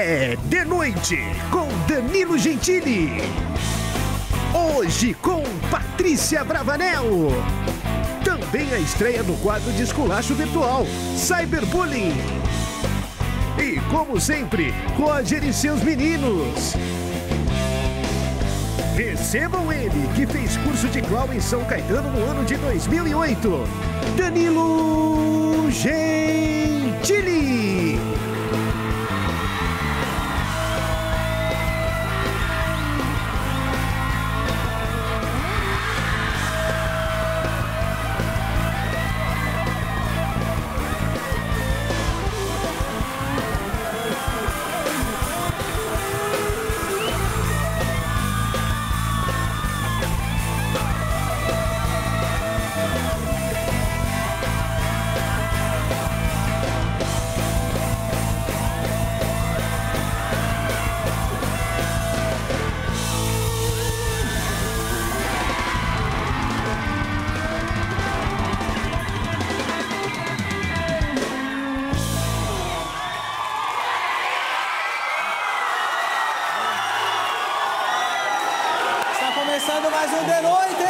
É de noite com Danilo Gentili. Hoje com Patrícia Bravanel. Também a estreia do quadro de esculacho virtual, Cyberbullying. E como sempre, Roger e seus meninos. Recebam ele, que fez curso de clown em São Caetano no ano de 2008. Danilo Gentili. Começando mais um De Noite!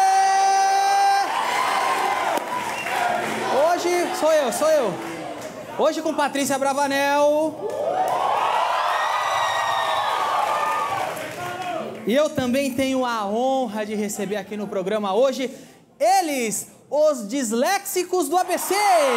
Hoje sou eu. Hoje com Patrícia Bravanel. E eu também tenho a honra de receber aqui no programa hoje eles, os disléxicos do ABC.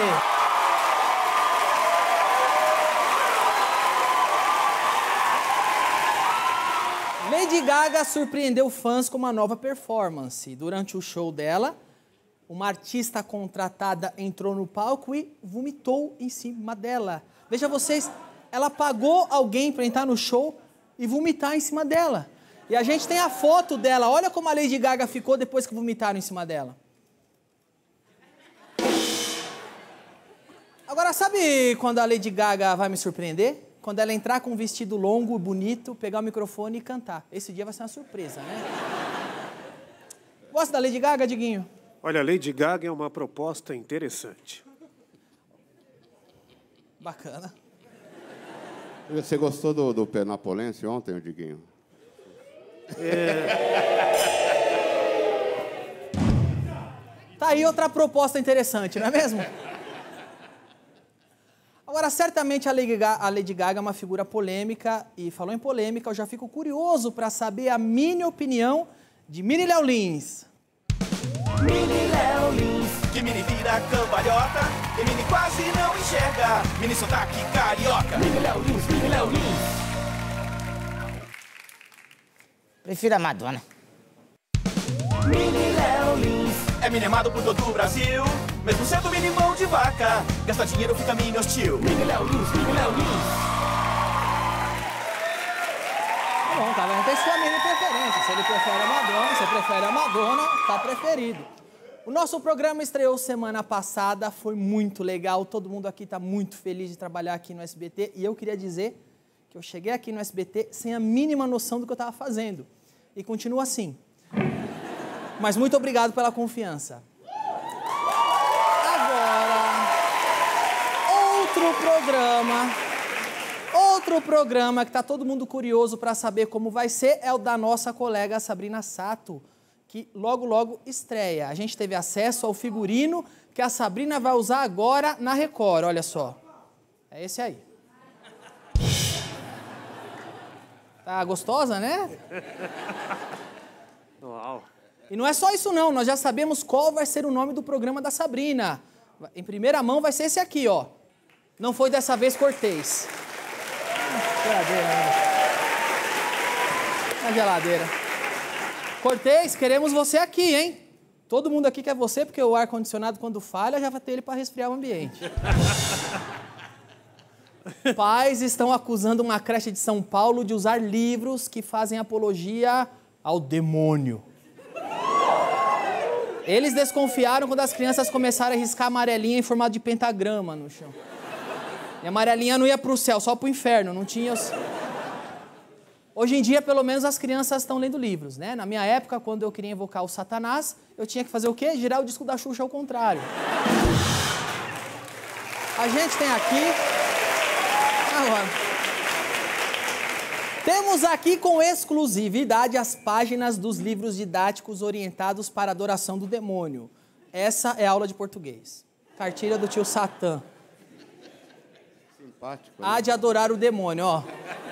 Lady Gaga surpreendeu fãs com uma nova performance. Durante o show dela, uma artista contratada entrou no palco e vomitou em cima dela. Veja vocês, ela pagou alguém para entrar no show e vomitar em cima dela. E a gente tem a foto dela. Olha como a Lady Gaga ficou depois que vomitaram em cima dela. Agora, sabe quando a Lady Gaga vai me surpreender? Quando ela entrar com um vestido longo, bonito, pegar o microfone e cantar. Esse dia vai ser uma surpresa, né? Gosta da Lady Gaga, Diguinho? Olha, a Lady Gaga é uma proposta interessante. Bacana. Você gostou do Penapolense ontem, Diguinho? Tá aí outra proposta interessante, não é mesmo? Agora, certamente a Lady Gaga é uma figura polêmica, e falou em polêmica, eu já fico curioso para saber a minha opinião de Mini Léo Lins. Mini Léo Lins, que Mini vira cambalhota, e Mini quase não enxerga, Mini sotaque carioca. Mini Léo Lins, Mini Léo Lins. Prefiro a Madonna. Mini Léo Lins, é Mini amado por todo o Brasil, mesmo sendo Mini mão de vaca, gasta dinheiro, fica Mini hostil. Mini Léo Lins, Mini Léo Lins. Tá bom, cada um tem sua mini preferência. Se ele prefere a Madonna, se prefere a Madonna, tá preferido. O nosso programa estreou semana passada, foi muito legal, todo mundo aqui tá muito feliz de trabalhar aqui no SBT, e eu queria dizer que eu cheguei aqui no SBT sem a mínima noção do que eu tava fazendo. E continua assim. Mas muito obrigado pela confiança. Agora, outro programa que tá todo mundo curioso para saber como vai ser é o da nossa colega Sabrina Sato, que logo, logo estreia. A gente teve acesso ao figurino que a Sabrina vai usar agora na Record, olha só. É esse aí. Tá gostosa, né? Uau. E não é só isso não, nós já sabemos qual vai ser o nome do programa da Sabrina. Em primeira mão vai ser esse aqui, ó. Não foi dessa vez Cortês. Geladeira, né? Na geladeira. Cortês, queremos você aqui, hein? Todo mundo aqui quer você, porque o ar-condicionado, quando falha, já vai ter ele para resfriar o ambiente. Pais estão acusando uma creche de São Paulo de usar livros que fazem apologia ao demônio. Eles desconfiaram quando as crianças começaram a riscar amarelinha em formato de pentagrama no chão. E a amarelinha não ia pro céu, só pro inferno, não tinha... Hoje em dia, pelo menos, as crianças estão lendo livros, né? Na minha época, quando eu queria invocar o Satanás, eu tinha que fazer o quê? Girar o disco da Xuxa ao contrário. A gente tem aqui... Agora... Temos aqui com exclusividade as páginas dos livros didáticos orientados para a adoração do demônio. Essa é a aula de português. Cartilha do tio Satã. Simpático. A de adorar o demônio, ó.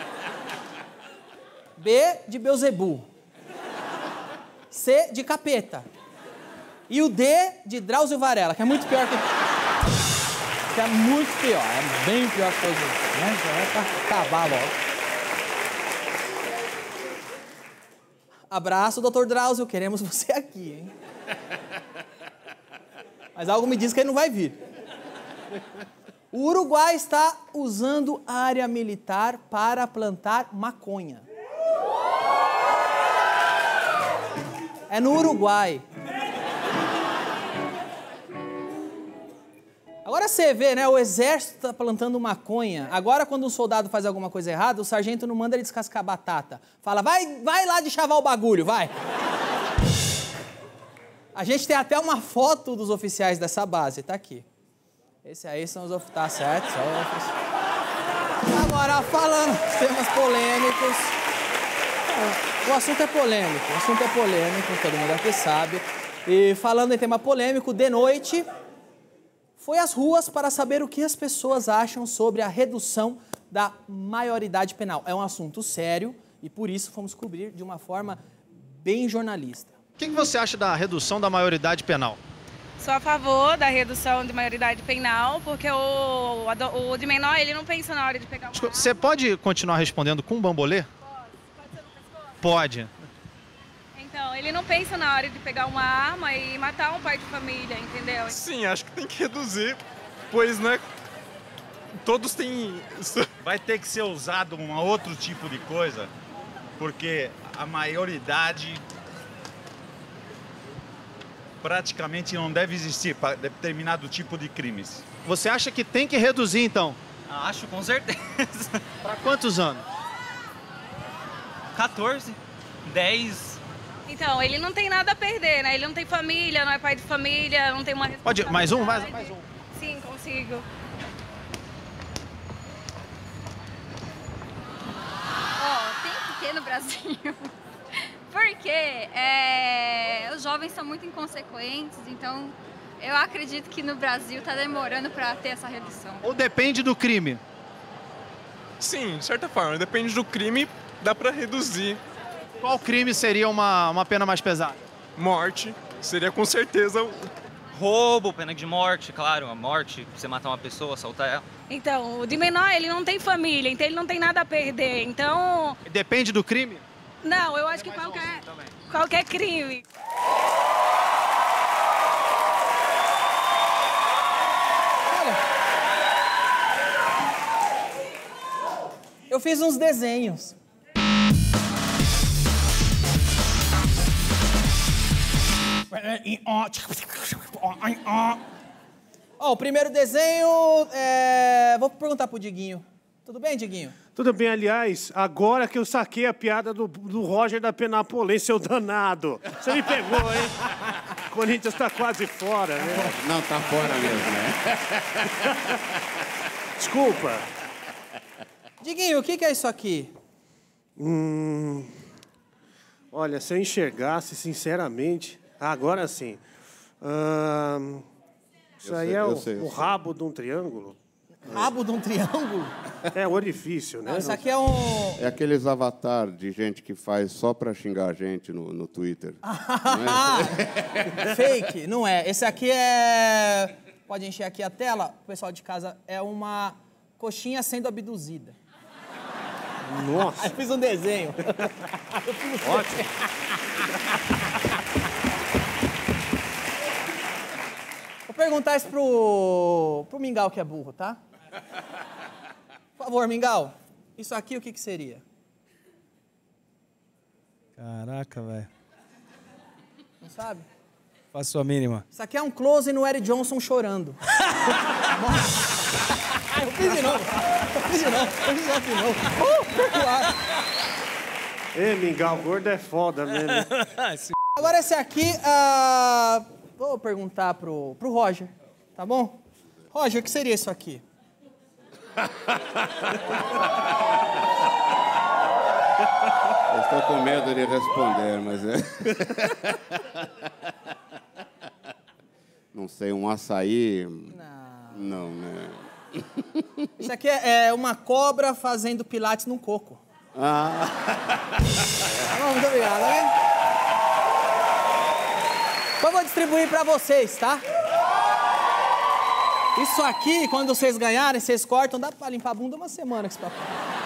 B de Beelzebul. C de capeta. E o D de Drauzio Varela, que é muito pior que... é muito pior, é bem pior que todos os outros, né? Já é pra acabar logo. Abraço, doutor Drauzio, queremos você aqui, hein? Mas algo me diz que ele não vai vir. O Uruguai está usando a área militar para plantar maconha. É no Uruguai. Agora você vê, né? O exército tá plantando maconha. Agora, quando um soldado faz alguma coisa errada, o sargento não manda ele descascar batata. Fala, vai lá de chavar o bagulho, vai. A gente tem até uma foto dos oficiais dessa base, tá aqui. Esse aí são os oficiais, tá certo? São os oficiais. Agora, falando dos temas polêmicos... O assunto é polêmico, todo mundo aqui sabe. E falando em tema polêmico, de noite... foi às ruas para saber o que as pessoas acham sobre a redução da maioridade penal. É um assunto sério e por isso fomos cobrir de uma forma bem jornalista. O que você acha da redução da maioridade penal? Sou a favor da redução de maioridade penal, porque o de menor, ele não pensa na hora de pegar uma arma. Você pode continuar respondendo com bambolê? Pode ser no pescoço? Pode. Então, ele não pensa na hora de pegar uma arma e matar um pai de família, entendeu? Sim, acho que tem que reduzir, pois, né, todos têm... Vai ter que ser usado um outro tipo de coisa, porque a maioridade praticamente não deve existir para determinado tipo de crimes. Você acha que tem que reduzir, então? Acho, com certeza. Para quantos anos? 14, 10... Então, ele não tem nada a perder, né? Ele não tem família, não é pai de família, não tem uma Pode, mais um? Mais um. Sim, consigo. Tem que ter no Brasil. Porque os jovens são muito inconsequentes, então eu acredito que no Brasil está demorando para ter essa redução. Ou depende do crime? Sim, de certa forma, depende do crime, dá para reduzir. Qual crime seria uma pena mais pesada? Morte, seria com certeza... Roubo, pena de morte, claro, a morte, você matar uma pessoa, assaltar ela. Então, o de menor, ele não tem família, então ele não tem nada a perder, então... Depende do crime? Não, eu acho que qualquer crime. Olha, eu fiz uns desenhos. O primeiro desenho, vou perguntar pro Diguinho. Tudo bem, Diguinho? Tudo bem, aliás, agora que eu saquei a piada do Roger da Penapolense, seu danado. Você me pegou, hein? O Corinthians tá quase fora, né? Não, tá fora mesmo, né? Desculpa. Diguinho, o que é isso aqui? Olha, se eu enxergasse, sinceramente... Agora sim. Isso aí é o rabo de um triângulo. Rabo de um triângulo? É o orifício, né? Não, isso aqui é um... É aqueles avatar de gente que faz só pra xingar a gente no Twitter. Fake, não é. Esse aqui é... Pode encher aqui a tela, o pessoal de casa. É uma coxinha sendo abduzida. Nossa. Eu fiz um desenho. Ótimo. Vou perguntar isso pro Mingau, que é burro, tá? Por favor, Mingau, isso aqui o que seria? Caraca, velho. Não sabe? Faço a mínima. Isso aqui é um close no Eric Johnson chorando. Eu fiz de novo. Perdoado. Ei, Mingau, gordo é foda mesmo. Agora esse aqui, vou perguntar pro Roger, tá bom? Roger, o que seria isso aqui? Eu estou com medo de responder, mas Não sei, um açaí... Não, né? Isso aqui é uma cobra fazendo pilates num coco. Ah. Tá bom, muito obrigado, hein? Então vou distribuir pra vocês, tá? Isso aqui, quando vocês ganharem, vocês cortam, dá pra limpar a bunda uma semana com esse papo.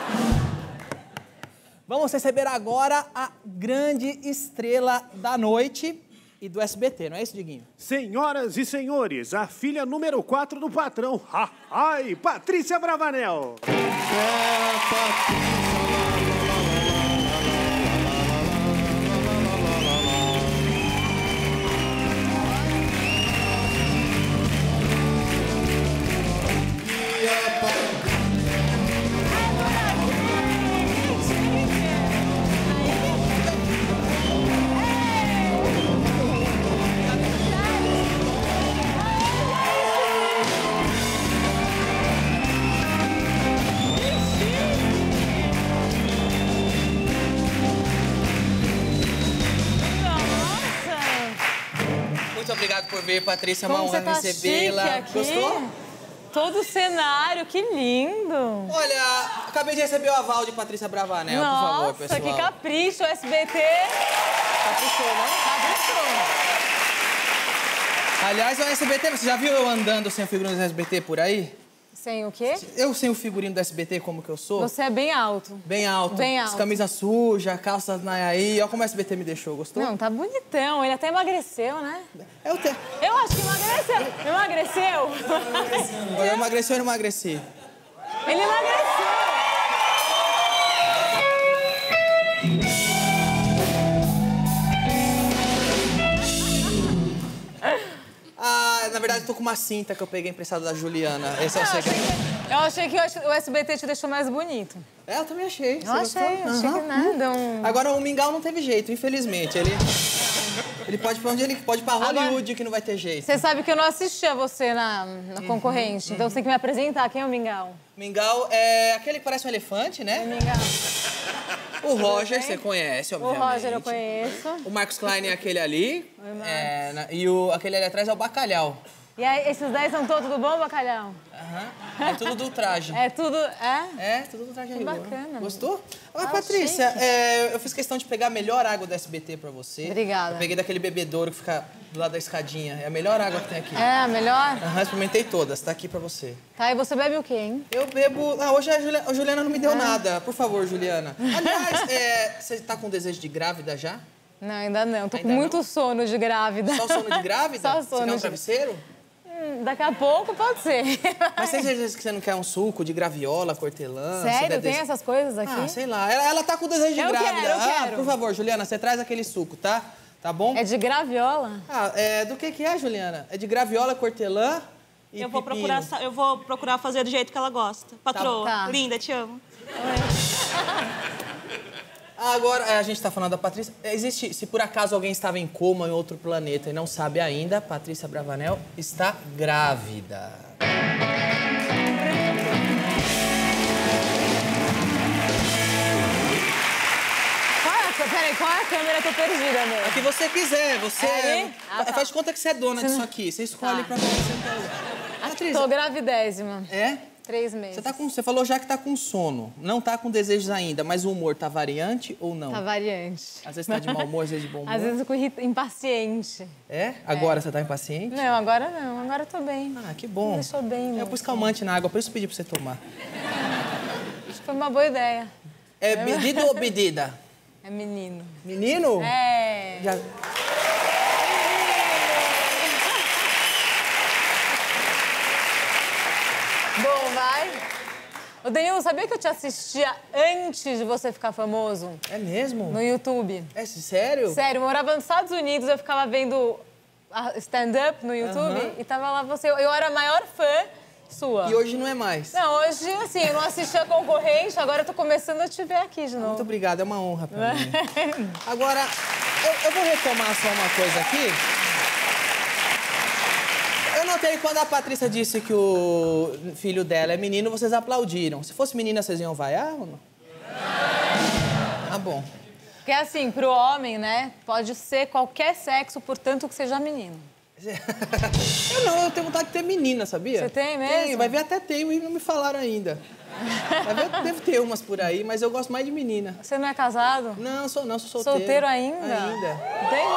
Vamos receber agora a grande estrela da noite e do SBT, não é isso, Diguinho? Senhoras e senhores, a filha número 4 do patrão, ai, Patrícia Bravanel. Muito obrigado por vir, Patrícia. É uma honra recebê-la. Gostou? Todo o cenário, que lindo! Olha, acabei de receber o aval de Patrícia Bravanel, por favor, pessoal. Nossa, que capricho, SBT! Caprichou, não? Caprichou. Aliás, é o SBT, você já viu eu andando sem o figurino do SBT por aí? Sem o quê? Eu sem o figurino do SBT, como que eu sou? Você é bem alto. Bem alto. Bem alto. Camisa suja, calças aí. Olha como o SBT me deixou, gostou? Não, tá bonitão. Ele até emagreceu, né? Eu acho que emagreceu. Emagreceu? Eu emagreci ou não emagreci? Ele emagreceu. Ah, na verdade, eu tô com uma cinta que eu peguei emprestada da Juliana. Esse é o segredo. Eu achei que o SBT te deixou mais bonito. É, eu também achei. Eu achei que nada. Agora, o Mingau não teve jeito, infelizmente. Ele pode ir pra onde ele pode ir pra Hollywood, que não vai ter jeito. Você sabe que eu não assisti a você na concorrente, então você tem que me apresentar. Quem é o Mingau? Mingau é aquele que parece um elefante, né? É Mingau. O Roger, você conhece, obviamente. O Roger eu conheço. O Marcos Klein é aquele ali. Oi, Marcos. E aquele ali atrás é o Bacalhau. E aí, esses 10 são todos do bom, Bacalhau? É tudo do traje. É tudo... É? É, tudo do traje. Que bacana. Gostou? Ah, Patrícia, eu fiz questão de pegar a melhor água do SBT pra você. Obrigada. Eu peguei daquele bebedouro que fica do lado da escadinha. É a melhor água que tem aqui. É a melhor? Experimentei todas. Tá aqui pra você. Tá, e você bebe o quê, hein? Eu bebo... Ah, hoje a Juliana não me deu nada. Por favor, Juliana. Aliás, você tá com desejo de grávida já? Não, ainda não. Tô com muito sono de grávida. Só sono de grávida? Só Você sono quer um travesseiro? Daqui a pouco pode ser. Mas tem certeza que você não quer um suco de graviola, hortelã? Sério? Tem essas coisas aqui? Ah, sei lá. Ela tá com desejo de grávida. Eu quero. Por favor, Juliana, você traz aquele suco, tá? Tá bom? É de graviola? Do que é, Juliana? É de graviola, hortelã e eu vou procurar fazer do jeito que ela gosta. Patroa, Tá. linda, te amo. Agora, a gente tá falando da Patrícia. Se por acaso alguém estava em coma em outro planeta e não sabe ainda, Patrícia Bravanel está grávida. Peraí, qual é a câmera? Eu tô perdida, meu. A que você quiser. Você faz de conta que você é dona disso aqui. Você escolhe pra você. Patrícia. Tô gravidésima. É? 3 meses. Você falou já que tá com sono. Não tá com desejos ainda, mas o humor tá variante ou não? Tá variante. Às vezes tá de mau humor, às vezes de bom humor. Às vezes eu fico impaciente. É? Agora você tá impaciente? Não, agora não. Agora eu tô bem. Ah, que bom. Me deixou bem. Eu pus calmante na água, por isso pedi pra você tomar. Acho que foi uma boa ideia. É medido ou bedida? É menino. Menino? É. Já... Bom, vai. Ô, Danilo, sabia que eu te assistia antes de você ficar famoso? É mesmo? No YouTube. É sério? Sério, eu morava nos Estados Unidos, eu ficava vendo stand-up no YouTube e tava lá você. Eu era a maior fã sua. E hoje não é mais? Não, hoje, assim, eu não assistia a concorrente, agora eu tô começando a te ver aqui de novo. Muito obrigada, é uma honra pra mim. Agora, eu vou retomar só uma coisa aqui. Eu notei quando a Patrícia disse que o filho dela é menino, vocês aplaudiram. Se fosse menina, vocês iam vaiar ou não? Tá bom. Porque assim, pro homem, né, pode ser qualquer sexo, portanto que seja menino. Eu tenho vontade de ter menina, sabia? Você tem mesmo? Tem, vai ver até tenho e não me falaram ainda. Vai ver, deve ter umas por aí, mas eu gosto mais de menina. Você não é casado? Não, sou solteiro. Solteiro ainda? Ainda. Tem?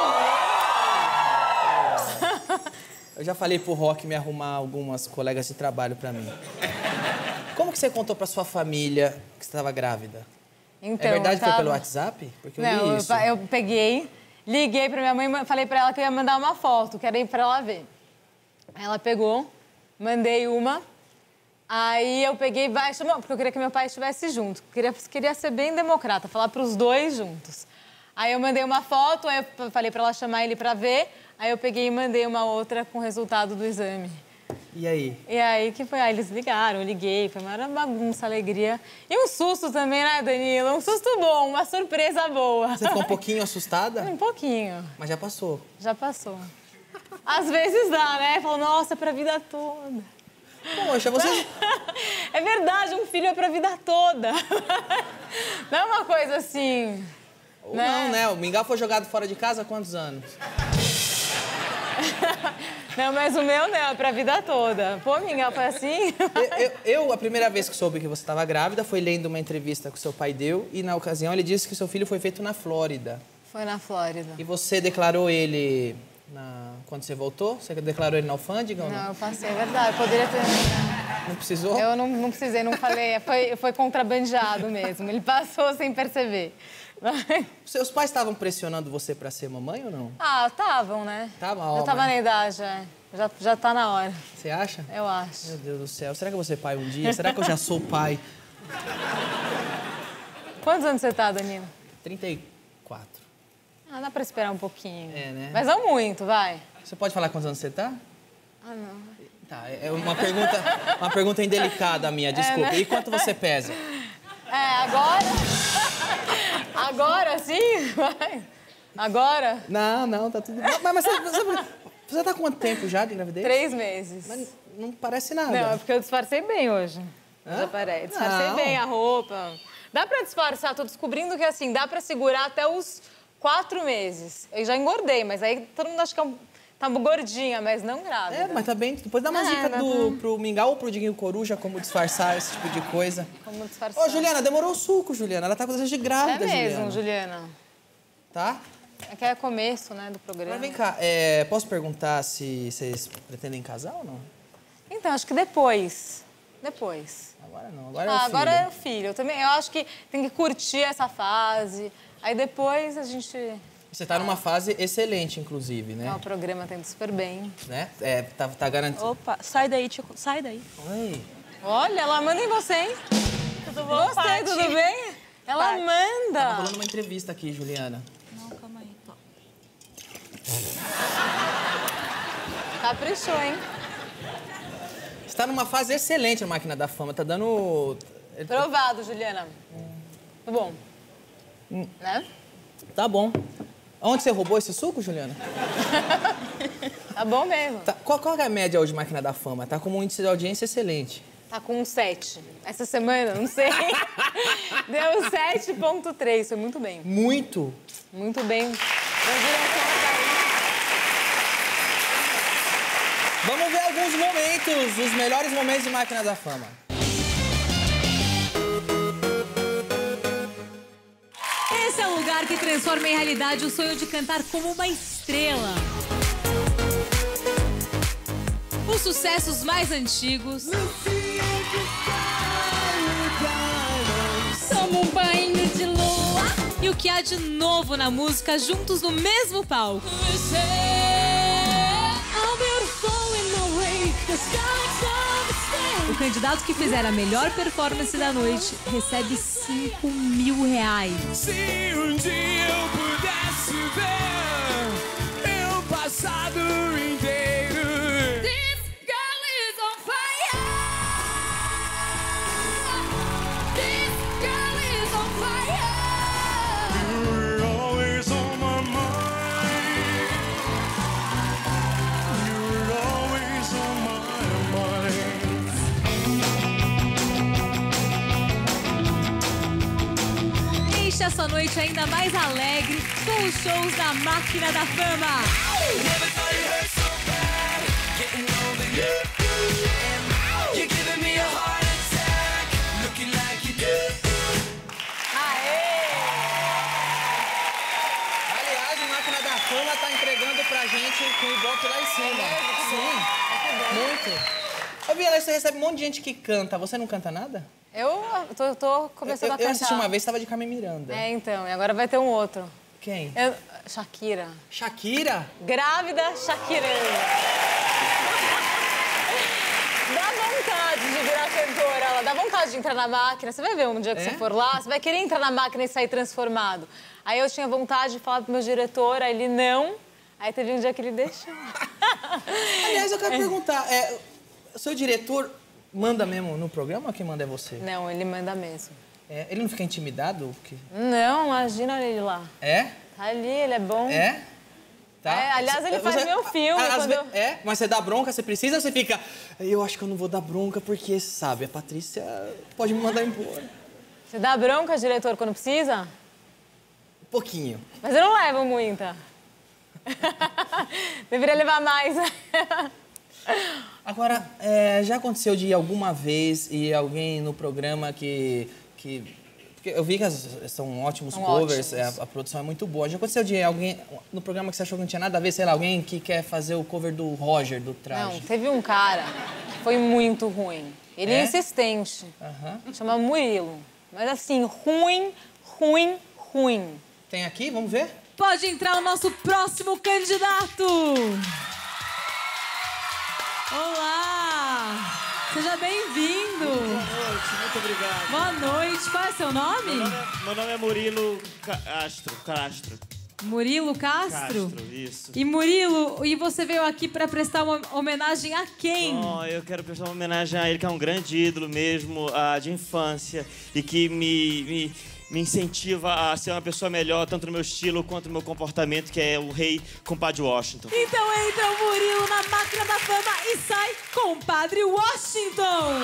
Eu já falei pro Rock me arrumar algumas colegas de trabalho pra mim. Como que você contou pra sua família que você estava grávida? Então, é verdade que foi pelo WhatsApp? Porque eu li isso. Eu peguei, liguei pra minha mãe, falei pra ela que eu ia mandar uma foto, que era ir pra ela ver. Aí ela pegou, mandei uma, aí eu peguei, chamou, porque eu queria que meu pai estivesse junto. Queria ser bem democrata, falar pros dois juntos. Aí eu mandei uma foto, aí eu falei pra ela chamar ele pra ver, aí eu peguei e mandei uma outra com o resultado do exame. E aí? E aí que foi? Aí eles ligaram, eu liguei, foi uma bagunça, alegria. E um susto também, né, Danilo? Um susto bom, uma surpresa boa. Você ficou um pouquinho assustada? Um pouquinho. Mas já passou? Já passou. Às vezes dá, né? Falo, nossa, é pra vida toda. Poxa, você... É verdade, um filho é pra vida toda. Não é uma coisa assim... Ou não, né? O Mingau foi jogado fora de casa há quantos anos? Não, mas o meu não, é pra vida toda. Pô, Mingau, foi assim? A primeira vez que soube que você estava grávida foi lendo uma entrevista que o seu pai deu e, na ocasião, ele disse que o seu filho foi feito na Flórida. Foi na Flórida. E você declarou ele quando você voltou? Você declarou ele na alfândega ou não? Não, eu passei, é verdade. Eu poderia ter... Não precisou? Eu não precisei, não falei. Foi contrabandeado mesmo. Ele passou sem perceber. Seus pais estavam pressionando você pra ser mamãe ou não? Ah, estavam, né? Tava, já tava na idade, é. Já tá na hora. Você acha? Eu acho. Meu Deus do céu. Será que eu vou ser pai um dia? Será que eu já sou pai? Quantos anos você tá, Danilo? 34. Ah, dá pra esperar um pouquinho. É, né? Mas não muito, vai. Você pode falar quantos anos você tá? Ah, não. Tá, é uma pergunta indelicada minha, desculpa. É, né? E quanto você pesa? Agora? Agora sim? Vai. Agora? Não, tá tudo bem. Mas você tá com quanto tempo já de gravidez? 3 meses. Mas não parece nada. Não, é porque eu disfarcei bem hoje. Hã? Disfarcei bem a roupa. Dá pra disfarçar, tô descobrindo que assim, dá pra segurar até os 4 meses. Eu já engordei, mas aí todo mundo acha que tá gordinha, mas não grávida. É, mas tá bem. Depois dá uma dica pro Mingau ou pro Diguinho Coruja como disfarçar esse tipo de coisa. Como disfarçar. Ô, Juliana, demorou o suco, Juliana. Ela tá com desejo de grávida, É mesmo, Juliana. Tá? É que é começo, né, do programa. Mas vem cá, posso perguntar se vocês pretendem casar ou não? Então, acho que depois. Agora não, agora é o filho. Agora é o filho. Eu acho que tem que curtir essa fase. Aí depois a gente... Você tá numa fase excelente, inclusive, né? O programa tá indo super bem. Né? Tá garantido. Opa, sai daí, Tico. Sai daí. Oi. Olha, ela manda em você, hein? Tudo bom, Gostei, Paty? tudo bem? Ela Paty. manda. Tá rolando uma entrevista aqui, Juliana. Não, calma aí. Tô. Caprichou, hein? Você tá numa fase excelente na Máquina da Fama. Tá dando... Provado, Juliana. Tá bom. Né? Tá bom. Onde você roubou esse suco, Juliana? Tá bom mesmo. Tá, qual é a média hoje de Máquina da Fama? Tá com um índice de audiência excelente. Tá com um 7. Essa semana, não sei. Deu 7,3. Foi muito bem. Muito? Muito bem. Vamos ver alguns momentos, os melhores momentos de Máquina da Fama. Esse é o lugar que transforma em realidade o sonho de cantar como uma estrela. Os sucessos mais antigos. Como um banho de lua. E o que há de novo na música juntos no mesmo palco. O candidato que fizer a melhor performance da noite recebe R$5.000. Se um dia eu pudesse ver meu passado inteiro. This girl is on fire. This girl is on fire. You're always on my mind. You're always on my mind. Deixe essa noite ainda mais alegre com os shows da Máquina da Fama. Aliás, o Máquina da Fama tá entregando pra gente com o Ibope lá em cima. Sim, muito. Ô, Biela, você recebe um monte de gente que canta. Você não canta nada? Eu tô começando a cantar. Eu assisti uma vez, tava de Carmen Miranda. É, então. E agora vai ter um outro. Quem? Shakira. Shakira? Grávida Shakira. Dá vontade de virar cantora, ela dá vontade de entrar na máquina. Você vai ver um dia que você for lá, você vai querer entrar na máquina e sair transformado. Aí eu tinha vontade de falar pro meu diretor, aí ele não. Aí teve um dia que ele deixou. Aliás, eu quero perguntar, o seu diretor manda mesmo no programa ou quem manda é você? Não, ele manda mesmo. Ele não fica intimidado? Porque... Não, imagina ele lá. É? Tá ali, ele é bom. É? Tá. Aliás, ele faz meu filme. Mas você dá bronca, você precisa ou você fica... Eu acho que eu não vou dar bronca porque, sabe, a Patrícia pode me mandar embora. Você dá bronca, diretor, quando precisa? Um pouquinho. Mas eu não levo muita. Deveria levar mais. Agora, já aconteceu de alguma vez ir alguém no programa que porque eu vi que são ótimos covers, a produção é muito boa. Já aconteceu de alguém no programa que você achou que não tinha nada a ver, sei lá, alguém que quer fazer o cover do Roger, do Traje? Não, teve um cara que foi muito ruim. Ele é insistente. Chama Murilo. Mas assim, ruim. Tem aqui? Vamos ver? Pode entrar o nosso próximo candidato. Olá! Seja bem-vindo! Boa noite, muito obrigado. Boa noite. Qual é seu nome? Meu nome é Murilo Castro. Murilo Castro? Isso. E Murilo, e você veio aqui para prestar uma homenagem a quem? Eu quero prestar uma homenagem a ele, que é um grande ídolo mesmo, de infância, e que me incentiva a ser uma pessoa melhor, tanto no meu estilo quanto no meu comportamento, que é o rei Compadre Washington. Então entra o Murilo na Máquina da Fama e sai Compadre Washington!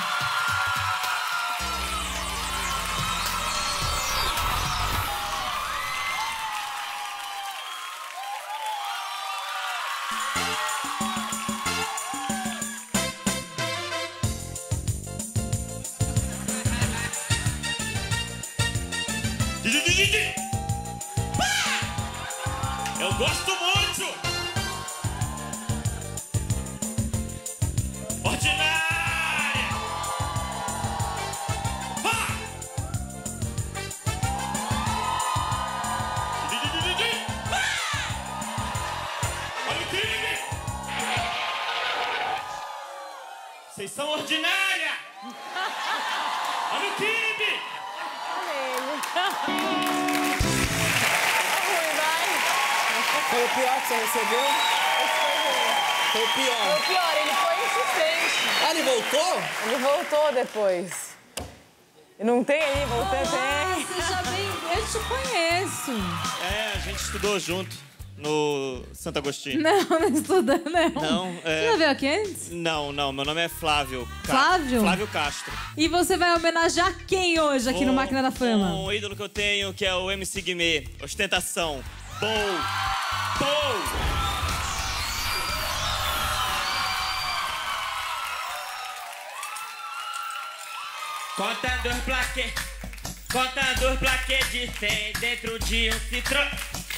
Eu gosto muito! Ordinária! Olha o crime! Vocês são ordinária! Olha o crime! Foi o pior que você recebeu? Foi o pior. Foi o pior, ele foi insistente. Ah, ele voltou? Ele voltou depois. Não tem aí, voltou, tem. Seja bem-vindo, eu te conheço. A gente estudou junto no Santo Agostinho. Não estuda, não. Não, Você já veio aqui antes? Não, meu nome é Flávio. Flávio? Flávio Castro. E você vai homenagear quem hoje aqui no Máquina da Fama? Um ídolo que eu tenho, que é o MC Guimê. Ostentação. Pou! Contando os plaquês de 100 dentro de um Citroën.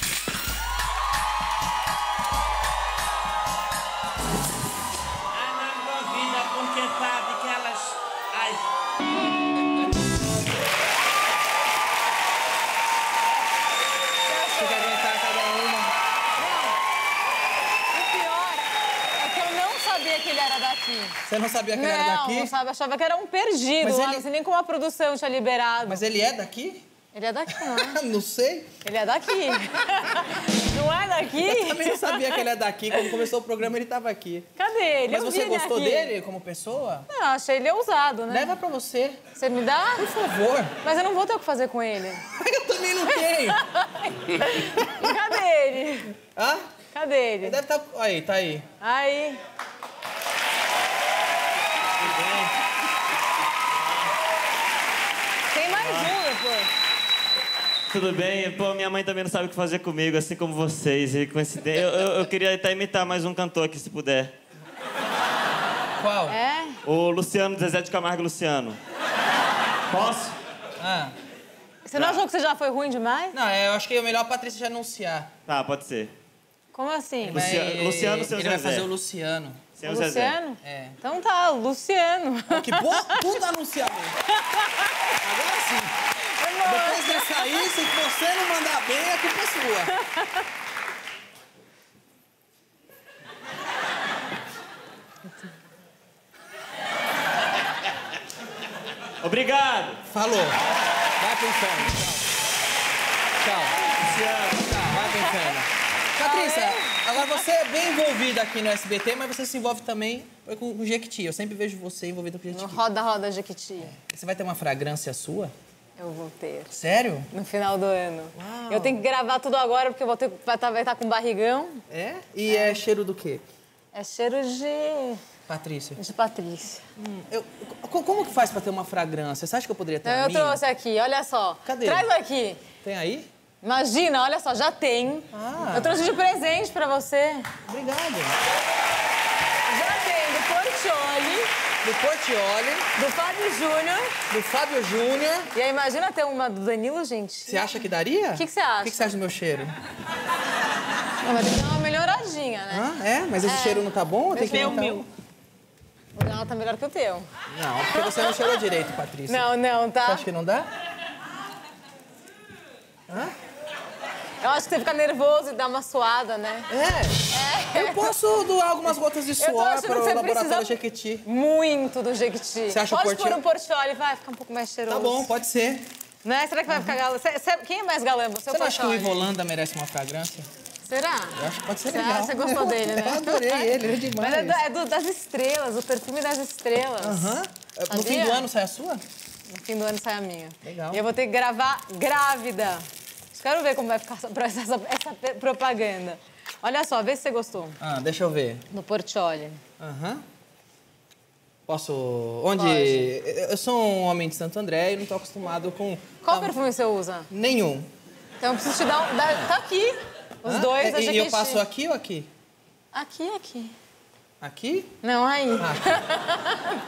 Ana envolvida porque sabe que elas... Tem que aguentar cada uma. O pior é que eu não sabia que ele era daqui. Você não sabia que ele era daqui? Não, sabe, achava que era um perdido. Mas Lá, ele- não sei nem como a produção tinha liberado. Mas ele é daqui? Ele é daqui, não é? Não sei. Ele é daqui. Não é daqui? Eu também não sabia que ele é daqui. Quando começou o programa, ele estava aqui. Cadê ele? Mas Eu você vi ele gostou aqui. dele como pessoa? Não, achei ele ousado, né? Leva pra você. Você me dá? Por favor. Mas eu não vou ter o que fazer com ele. Eu também não tenho. Cadê ele? Hã? Cadê ele? Ele deve estar... Aí, tá aí. Aí. Tem mais um depois. Tudo bem? Pô, minha mãe também não sabe o que fazer comigo, assim como vocês. E coincidência. Eu queria até imitar mais um cantor aqui, se puder. Qual? É? O Luciano, Zezé de Camargo e Luciano. Posso? Ah. Você não achou que você já foi ruim demais? Não, eu acho que é melhor a Patrícia já anunciar. Tá, pode ser. Como assim? Luciano, seu Ele Zezé. vai fazer o Luciano. Seu Zezé. Luciano? É. Então tá, Luciano. Que puta anunciamento. Agora sim. Depois dessa aí, se você não mandar bem, a culpa é sua. Obrigado. Falou. Vai pro inferno. Tchau. Luciano. Tá, vai pro inferno. Patrícia, agora você é bem envolvida aqui no SBT, mas você se envolve também com o Jequiti. Eu sempre vejo você envolvida com o Jequiti. No Roda Jequiti. Você vai ter uma fragrância sua? Eu vou ter. Sério? No final do ano. Uau. Eu tenho que gravar tudo agora, porque eu vou ter, vai estar com barrigão. É? E é cheiro do quê? É cheiro de... Patrícia. De Patrícia. Como que faz pra ter uma fragrância? Você acha que eu poderia ter Então, a eu minha? trouxe aqui, olha só. Cadê? Traz aqui. Tem aí? Imagina, olha só, já tem. Ah. Eu trouxe de presente pra você. Obrigado. Já tem do Portioli. Do Portioli. Do Fábio Júnior. Do Fábio Júnior. E aí, imagina ter uma do Danilo, gente. Você acha que daria? O que você acha? O que você acha do meu cheiro? Não, mas tem que dar uma melhoradinha, né? Ah, é? Mas esse cheiro não tá bom? Tem que o aumentar meu. O dela tá melhor que o teu. Não, porque você não cheirou direito, Patrícia. Não, tá? Você acha que não dá? Hã? Eu acho que você fica nervoso e dá uma suada, né? É. Eu posso doar algumas gotas de Eu tô suor achando para o que você laboratório precisa Jequiti. muito do Jequiti. Você acha Pode o Portioli? pôr um Portioli, vai ficar um pouco mais cheiroso. Tá bom, pode ser. Né? Será que vai ficar galã? Quem é mais galã? Você ou Você não acha que o Portioli? Ivo Holanda merece uma fragrância? Será? Eu acho que pode ser Você legal. Você gostou dele, né? Eu adorei ele é demais. Mas das estrelas, o perfume das estrelas. Aham. No Sabia? fim do ano sai a sua? No fim do ano sai a minha. Legal. E eu vou ter que gravar grávida. Quero ver como vai ficar essa propaganda. Olha só, vê se você gostou. Ah, deixa eu ver. No Portioli. Aham. Posso... Onde... Pode. Eu sou um homem de Santo André e não tô acostumado com... Qual perfume você usa? Nenhum. Então eu preciso te dar um... Tá aqui. Os dois, a E eu Jequiti. passo aqui ou aqui? Aqui. Aqui? Não, aí. Ah.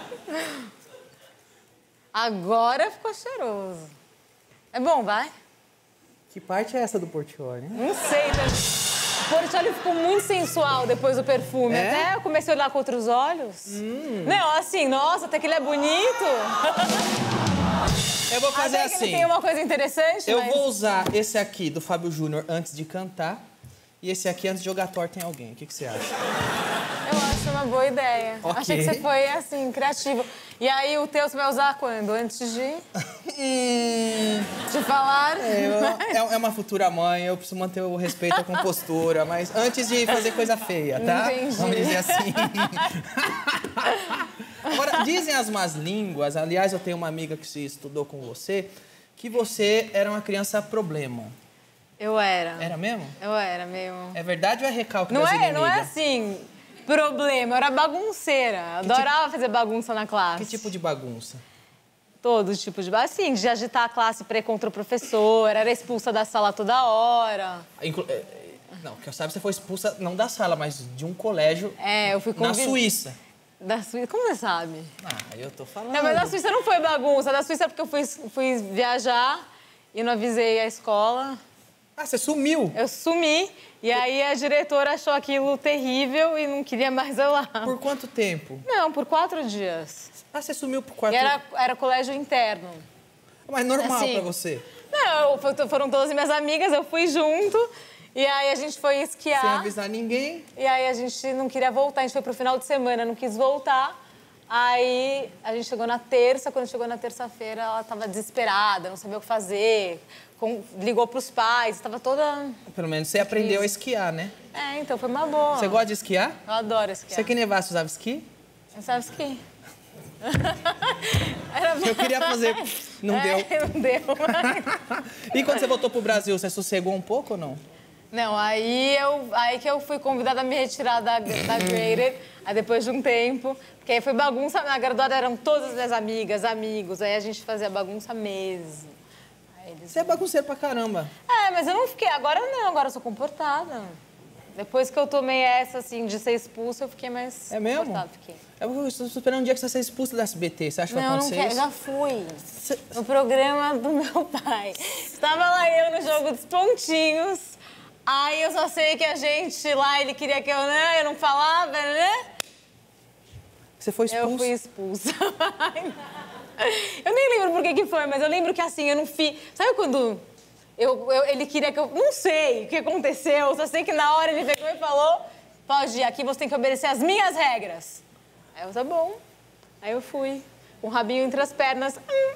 Agora ficou cheiroso. É bom, vai? Que parte é essa do Portioli? Não sei. O Portioli ficou muito sensual depois do perfume. É? Até eu comecei a olhar com outros olhos. Não, assim, nossa, até que ele é bonito. Eu vou fazer até que assim. ele tem uma coisa interessante, Eu mas... vou usar esse aqui do Fábio Júnior antes de cantar e esse aqui antes de jogar torta em alguém. O que você acha? Eu acho uma boa ideia. Ok. Achei que você foi, assim, criativo. E aí, o teu você vai usar quando? Antes de... de falar? É uma futura mãe, eu preciso manter o respeito à compostura, mas antes de fazer coisa feia, tá? Entendi. Vamos dizer assim. Agora, dizem as más línguas, aliás, eu tenho uma amiga que se estudou com você, que você era uma criança problema. Eu era. Era mesmo? Eu era mesmo. É verdade ou é recalque Não das é, inimigas? não é assim, problema. Eu era bagunceira. Adorava fazer bagunça na classe. Que tipo de bagunça? Todo tipo de bagunça. Assim, de agitar a classe pra ir contra o professor. Era expulsa da sala toda hora. Não, que eu saiba, você foi expulsa, não da sala, mas de um colégio eu fui na Suíça. Da Suíça? Como você sabe? Ah, eu tô falando. Não, mas da Suíça não foi bagunça. Da Suíça é porque eu fui viajar e não avisei a escola. Ah, você sumiu? Eu sumi. E aí a diretora achou aquilo terrível e não queria mais eu lá. Por quanto tempo? Não, por 4 dias. Ah, você sumiu por 4 E dias? era colégio interno. Mas normal Assim, pra você? Não, foram todas minhas amigas, eu fui junto. E aí a gente foi esquiar. Sem avisar ninguém? E aí a gente não queria voltar, a gente foi pro final de semana, não quis voltar. Aí a gente chegou na terça, quando chegou na terça-feira, ela tava desesperada, não sabia o que fazer. Ligou pros pais, estava toda... Pelo menos você aprendeu a esquiar, né? É, então foi uma boa. Você gosta de esquiar? Eu adoro esquiar. Você que nevasse usava esqui? Eu sabia esqui. Eu queria fazer, não deu. Não deu. E quando você voltou pro Brasil, você sossegou um pouco ou não? Não, aí que eu fui convidada a me retirar da Graded, aí depois de um tempo, porque aí foi bagunça, na graduada eram todas as minhas amigas, amigos, aí a gente fazia bagunça mesmo. Você é bagunceiro pra caramba. É, mas eu não fiquei... Agora não, agora eu sou comportada. Depois que eu tomei essa, assim, de ser expulsa, eu fiquei mais comportada. Fiquei. Eu estou esperando um dia que você vai ser expulsa da SBT. Você acha que vai acontecer isso? Não, já fui. No programa do meu pai. Estava lá eu no jogo dos pontinhos. Aí eu só sei que a gente lá, ele queria que eu não falava, né? Você foi expulsa? Eu fui expulsa. Eu nem lembro por que foi, mas eu lembro que assim, eu não fiz... Sabe quando ele queria que eu... Não sei o que aconteceu, só sei que na hora ele pegou e falou: pode ir, aqui você tem que obedecer as minhas regras. Aí eu, tá bom. Aí eu fui, com o rabinho entre as pernas,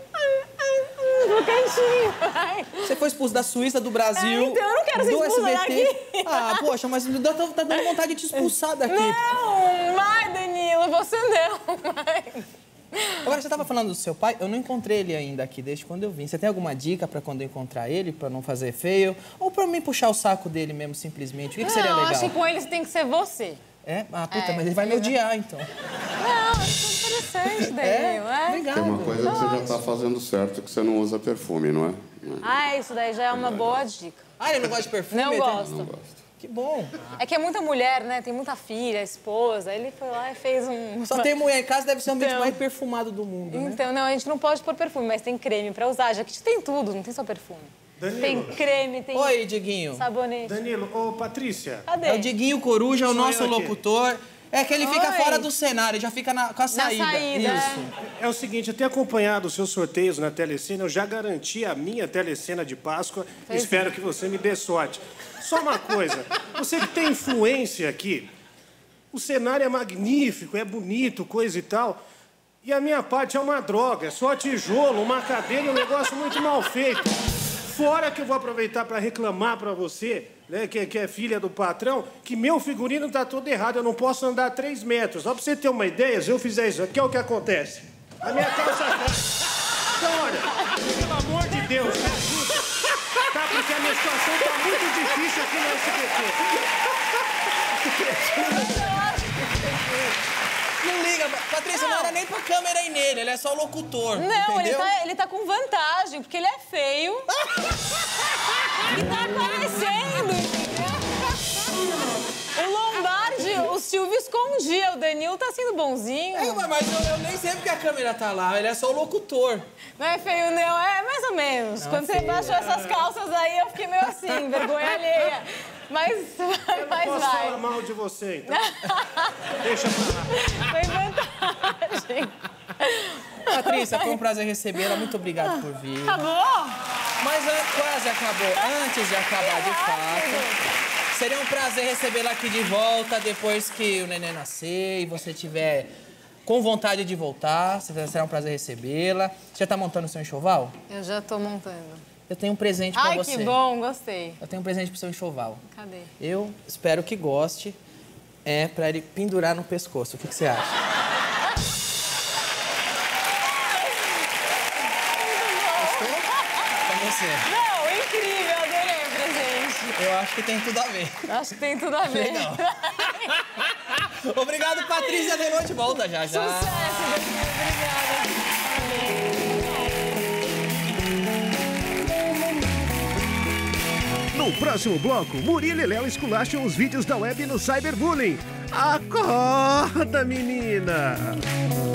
no cantinho. Você foi expulsa da Suíça, do Brasil, então eu não quero ser expulsa daqui. Ah, poxa, mas tá dando vontade de te expulsar daqui. Não, vai, Danilo, você não, vai. Agora, você estava falando do seu pai, eu não encontrei ele ainda aqui desde quando eu vim. Você tem alguma dica para quando eu encontrar ele, para não fazer feio? Ou para mim puxar o saco dele mesmo, simplesmente? O que seria legal? Não, acho que com ele tem que ser você. É? Ah, puta, mas ele vai me odiar, então. Não, acho interessante, Danilo. Obrigado. Tem uma coisa que você já está fazendo certo, que você não usa perfume, não é? Ah, isso daí já é uma boa dica. Ah, ele não gosta de perfume? Não gosta. Não gosta. Que bom. É que é muita mulher, né? Tem muita filha, esposa. Ele foi lá e fez um... Só tem mulher em casa, deve ser o ambiente mais perfumado do mundo, né? Então, não, a gente não pode pôr perfume, mas tem creme pra usar. Já que tem tudo, não tem só perfume. Danilo. Tem creme, tem... Oi, Diguinho. Sabonete. Danilo, ô, Patrícia. Cadê? É o Diguinho Coruja, o Sou nosso eu aqui. locutor. É que ele fica Oi. fora do cenário, já fica com a saída. Isso. É o seguinte, eu tenho acompanhado os seus sorteios na Telecena, eu já garanti a minha Telecena de Páscoa. Espero que você me dê sorte. Só uma coisa, você que tem influência aqui, o cenário é magnífico, é bonito, coisa e tal, e a minha parte é uma droga, é só tijolo, uma cadeira e um negócio muito mal feito. Fora que eu vou aproveitar para reclamar para você, né, que é filha do patrão, que meu figurino tá todo errado, eu não posso andar 3 metros. Só para você ter uma ideia, se eu fizer isso aqui, é o que acontece. A minha calça cai. Então, olha, pelo amor de Deus, me ajuda. Tá? Porque a minha situação tá muito difícil aqui no SBT. Não liga, Patrícia, não era nem pra câmera ir nele, ele é só o locutor. Não, entendeu? ele tá com vantagem, porque ele é feio. E tá aparecendo, entendeu? O Lombardi, o Silvio escondia, o Danilo tá sendo bonzinho. É, mas eu nem sei porque a câmera tá lá, ele é só o locutor. Não é feio, não, é mais ou menos. Não, quando é você feio. baixou essas calças aí, eu fiquei meio assim, vergonha alheia. Mas Posso vai. falar mal de você, então? Deixa pra lá. Foi vantagem. Patrícia, foi um prazer recebê-la, muito obrigado por vir. Acabou? Mas quase acabou. Antes de acabar, de fato, seria um prazer recebê-la aqui de volta depois que o neném nascer e você tiver com vontade de voltar. Será um prazer recebê-la. Você já tá montando o seu enxoval? Eu já tô montando. Eu tenho um presente pra você. Ai, que bom, gostei. Eu tenho um presente pro seu enxoval. Cadê? Eu espero que goste. É pra ele pendurar no pescoço. O que você acha? Gostou? Pra você. Não, incrível, adorei o presente. Eu acho que tem tudo a ver. Acho que tem tudo a ver. Legal. Obrigado, Patrícia. De noite volta já. Sucesso, Danilo. Obrigada. No próximo bloco, Murilo e Léo esculacham os vídeos da web no cyberbullying. Acorda, menina!